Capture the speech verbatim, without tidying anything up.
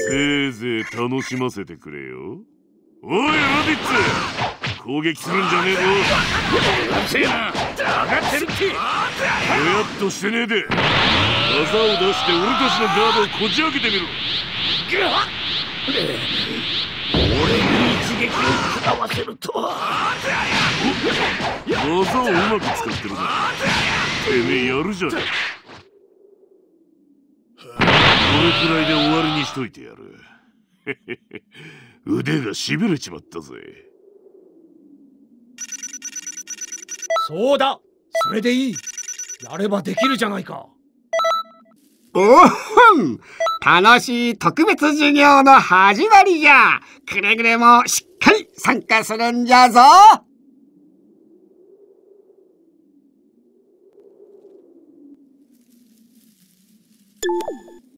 せいぜい楽しませてくれよ。おいラディッツ、攻撃するんじゃねえぞ。うるせえな、上がってるって。ぼやっとしてねえで技を出して俺たちのガードをこじ開けてみろ。俺に一撃を食らわせるとは。技をうまく使ってるな。てめえやるじゃねえ。これくらいで終わりにしといてやる。腕がしびれちまったぜ。 そうだ、それでいい。やればできるじゃないか。 おおほん、楽しい特別授業の始まりじゃ。くれぐれもしっかり参加するんじゃぞ。